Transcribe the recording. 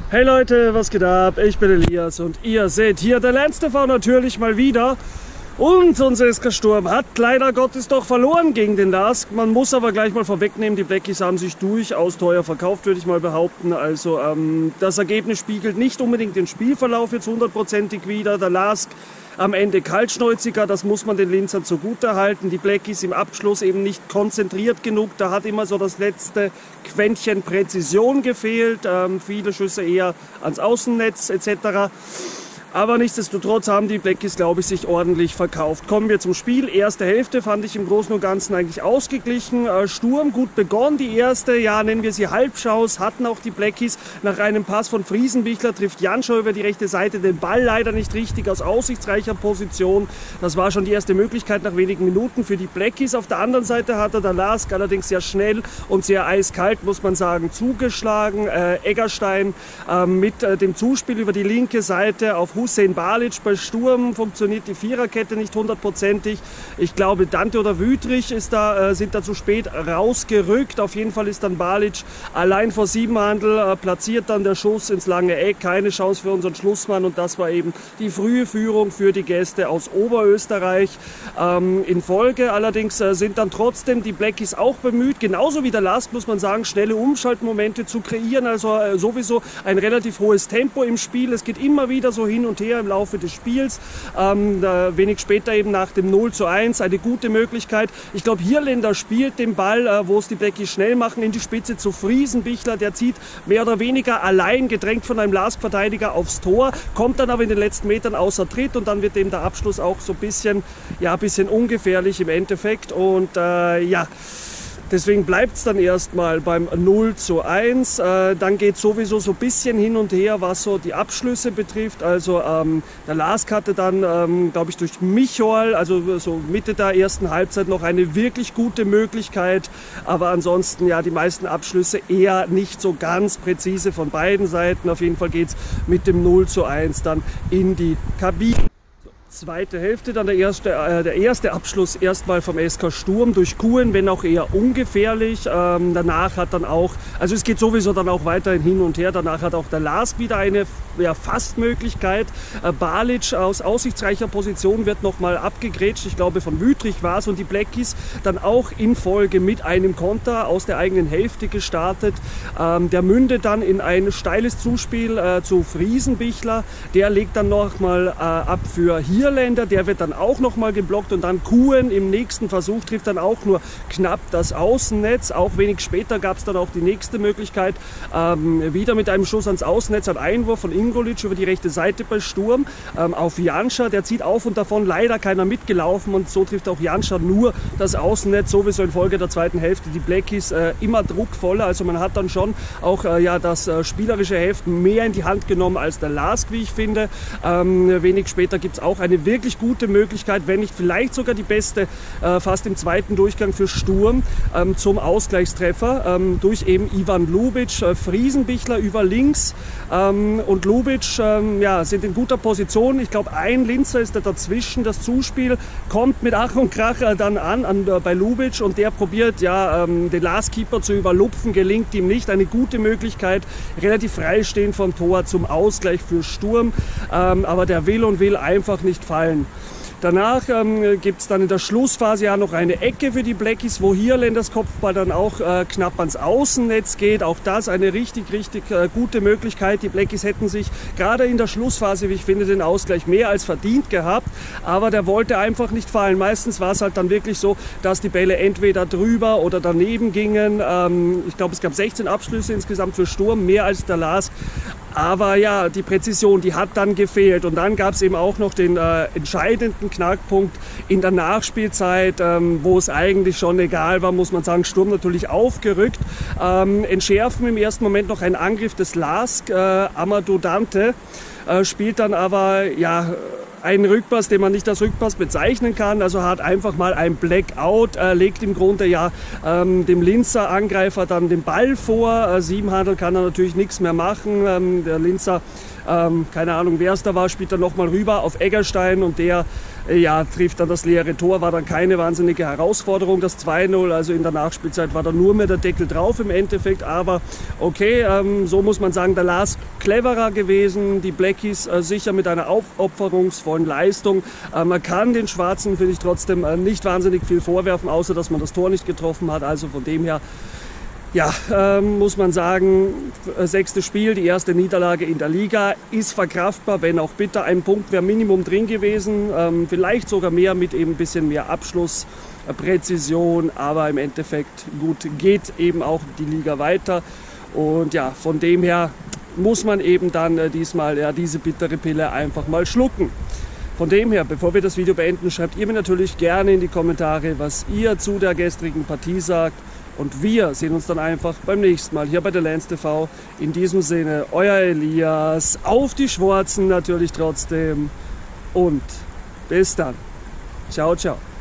Hey Leute, was geht ab? Ich bin Elias und ihr seht hier der Lance TV natürlich mal wieder. Und unser SK Sturm hat leider Gottes doch verloren gegen den LASK. Man muss aber gleich mal vorwegnehmen, die Blackies haben sich durchaus teuer verkauft, würde ich mal behaupten. Also das Ergebnis spiegelt nicht unbedingt den Spielverlauf jetzt hundertprozentig wider. Der LASK am Ende kaltschnäuziger, das muss man den Linzern zugutehalten. Die Blackies im Abschluss eben nicht konzentriert genug, da hat immer so das letzte Quäntchen Präzision gefehlt. Viele Schüsse eher ans Außennetz etc. Aber nichtsdestotrotz haben die Blackies, glaube ich, sich ordentlich verkauft. Kommen wir zum Spiel. Erste Hälfte fand ich im Großen und Ganzen eigentlich ausgeglichen. Sturm gut begonnen. Die erste, ja, nennen wir sie Halbschaus, hatten auch die Blackies. Nach einem Pass von Friesenbichler trifft Janscher über die rechte Seite den Ball leider nicht richtig aus aussichtsreicher Position. Das war schon die erste Möglichkeit nach wenigen Minuten für die Blackies. Auf der anderen Seite hatte der LASK allerdings sehr schnell und sehr eiskalt, muss man sagen, zugeschlagen. Eggerstein mit dem Zuspiel über die linke Seite auf Hussein Balic. Bei Sturm funktioniert die Viererkette nicht hundertprozentig. Ich glaube, Dante oder Wüthrich sind da zu spät rausgerückt. Auf jeden Fall ist dann Balic allein vor Siebenhandel, platziert dann der Schuss ins lange Eck. Keine Chance für unseren Schlussmann und das war eben die frühe Führung für die Gäste aus Oberösterreich. In Folge allerdings sind dann trotzdem die Blackies auch bemüht, genauso wie der LASK, muss man sagen, schnelle Umschaltmomente zu kreieren. Also sowieso ein relativ hohes Tempo im Spiel. Es geht immer wieder so hin und her im Laufe des Spiels. Wenig später eben nach dem 0:1 eine gute Möglichkeit. Ich glaube, Hirländer spielt den Ball, wo es die Blackies schnell machen, in die Spitze zu Friesenbichler. Der zieht mehr oder weniger allein, gedrängt von einem LASK-Verteidiger aufs Tor, kommt dann aber in den letzten Metern außer Tritt und dann wird eben der Abschluss auch so ein bisschen ungefährlich im Endeffekt. Und deswegen bleibt es dann erstmal beim 0:1. Dann geht sowieso so ein bisschen hin und her, was so die Abschlüsse betrifft. Also der LASK hatte dann, glaube ich, durch Michol, also so Mitte der ersten Halbzeit noch eine wirklich gute Möglichkeit. Aber ansonsten ja die meisten Abschlüsse eher nicht so ganz präzise von beiden Seiten. Auf jeden Fall geht es mit dem 0:1 dann in die Kabine. Zweite Hälfte, dann der erste Abschluss erstmal vom SK Sturm durch Kuhn, wenn auch eher ungefährlich. Danach hat dann auch, also es geht sowieso dann auch weiterhin hin und her, danach hat auch der LASK wieder eine Fastmöglichkeit. Balic aus aussichtsreicher Position wird nochmal abgegrätscht, ich glaube von Wüthrich war es, und die Blackies dann auch in Folge mit einem Konter aus der eigenen Hälfte gestartet. Der mündet dann in ein steiles Zuspiel zu Friesenbichler, der legt dann nochmal ab für Hirländer, der wird dann auch nochmal geblockt und dann Kuhn im nächsten Versuch trifft dann auch nur knapp das Außennetz. Auch wenig später gab es dann auch die nächste Möglichkeit, wieder mit einem Schuss ans Außennetz, ein Einwurf von Ingolic über die rechte Seite bei Sturm auf Janscher, der zieht auf und davon, leider keiner mitgelaufen und so trifft auch Janscher nur das Außennetz. Sowieso in Folge der zweiten Hälfte die Blackies immer druckvoller, also man hat dann schon auch das spielerische Heft mehr in die Hand genommen als der LASK, wie ich finde. Wenig später gibt es auch eine wirklich gute Möglichkeit, wenn nicht vielleicht sogar die beste, fast im zweiten Durchgang für Sturm zum Ausgleichstreffer durch eben Ivan Ljubic. Friesenbichler über links und Ljubic sind in guter Position. Ich glaube, ein Linzer ist da dazwischen. Das Zuspiel kommt mit Ach und Krach dann bei Ljubic und der probiert den LASK-Keeper zu überlupfen, gelingt ihm nicht. Eine gute Möglichkeit, relativ freistehend vom Tor zum Ausgleich für Sturm, aber der will einfach nicht fallen. Danach gibt es dann in der Schlussphase ja noch eine Ecke für die Blackies, wo Hirländers Kopfball dann auch knapp ans Außennetz geht. Auch das eine richtig gute Möglichkeit. Die Blackies hätten sich gerade in der Schlussphase, wie ich finde, den Ausgleich mehr als verdient gehabt. Aber der wollte einfach nicht fallen. Meistens war es halt dann wirklich so, dass die Bälle entweder drüber oder daneben gingen. Ich glaube, es gab 16 Abschlüsse insgesamt für Sturm, mehr als der LASK. Aber ja, die Präzision, die hat dann gefehlt. Und dann gab es eben auch noch den entscheidenden Knackpunkt in der Nachspielzeit, wo es eigentlich schon egal war, muss man sagen, Sturm natürlich aufgerückt. Entschärfen im ersten Moment noch einen Angriff des LASK, Amadou Dante, spielt dann aber einen Rückpass, den man nicht als Rückpass bezeichnen kann. Also hat einfach mal ein Blackout, legt im Grunde dem Linzer Angreifer dann den Ball vor. Siebenhandel kann er natürlich nichts mehr machen. Der Linzer, keine Ahnung wer es da war, spielt dann nochmal rüber auf Eggerstein und der ja, trifft dann das leere Tor, war dann keine wahnsinnige Herausforderung, das 2-0, also in der Nachspielzeit war dann nur mehr der Deckel drauf im Endeffekt, aber okay, so muss man sagen, der Lars cleverer gewesen, die Blackies sicher mit einer aufopferungsvollen Leistung. Man kann den Schwarzen, finde ich, trotzdem nicht wahnsinnig viel vorwerfen, außer dass man das Tor nicht getroffen hat, also von dem her, ja, muss man sagen, 6. Spiel, die erste Niederlage in der Liga, ist verkraftbar, wenn auch bitter. Ein Punkt wäre Minimum drin gewesen, vielleicht sogar mehr mit eben ein bisschen mehr Abschlusspräzision, aber im Endeffekt gut, geht eben auch die Liga weiter. Und ja, von dem her muss man eben dann diesmal ja, diese bittere Pille einfach mal schlucken. Von dem her, bevor wir das Video beenden, schreibt ihr mir natürlich gerne in die Kommentare, was ihr zu der gestrigen Partie sagt. Und wir sehen uns dann einfach beim nächsten Mal hier bei der Lance TV. In diesem Sinne, euer Elias, auf die Schwarzen natürlich trotzdem und bis dann. Ciao, ciao.